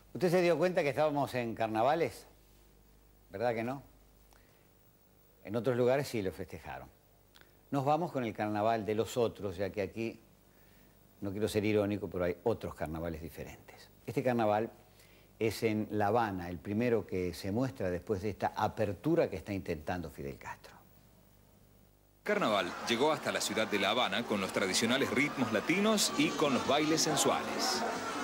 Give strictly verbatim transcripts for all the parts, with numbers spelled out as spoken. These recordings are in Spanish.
¿Usted se dio cuenta que estábamos en carnavales? ¿Verdad que no? En otros lugares sí lo festejaron. Nos vamos con el carnaval de los otros, ya que aquí, no quiero ser irónico, pero hay otros carnavales diferentes. Este carnaval es en La Habana, el primero que se muestra después de esta apertura que está intentando Fidel Castro. Carnaval llegó hasta la ciudad de La Habana con los tradicionales ritmos latinos y con los bailes sensuales.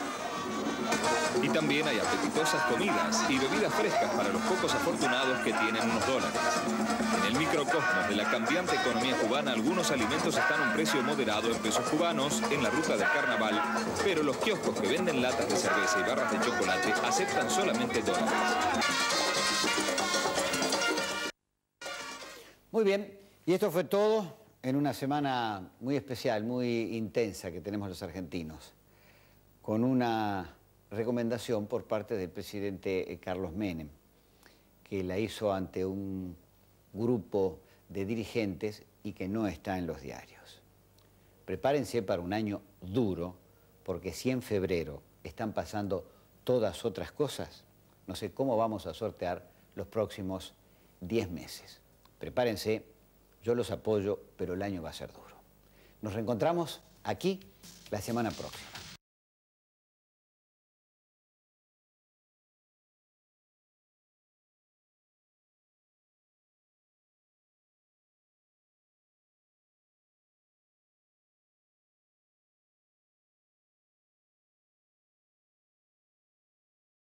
Y también hay apetitosas comidas y bebidas frescas para los pocos afortunados que tienen unos dólares. En el microcosmos de la cambiante economía cubana, algunos alimentos están a un precio moderado en pesos cubanos en la ruta del carnaval, pero los kioscos que venden latas de cerveza y barras de chocolate aceptan solamente dólares. Muy bien, y esto fue todo en una semana muy especial, muy intensa que tenemos los argentinos, con una recomendación por parte del presidente Carlos Menem, que la hizo ante un grupo de dirigentes y que no está en los diarios. Prepárense para un año duro, porque si en febrero están pasando todas otras cosas, no sé cómo vamos a sortear los próximos diez meses. Prepárense, yo los apoyo, pero el año va a ser duro. Nos reencontramos aquí la semana próxima.